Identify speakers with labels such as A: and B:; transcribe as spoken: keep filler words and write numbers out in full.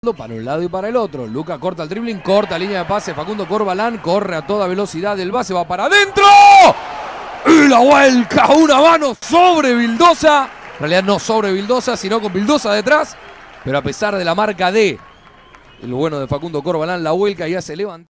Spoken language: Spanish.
A: para un lado y para el otro. Luca corta el dribbling, corta línea de pase. Facundo Corbalán corre a toda velocidad. El base va para adentro. Y la vuelca, una mano sobre Vildosa. En realidad no sobre Vildosa, sino con Vildosa detrás. Pero a pesar de la marca de el bueno de Facundo Corbalán, la vuelca ya se levanta.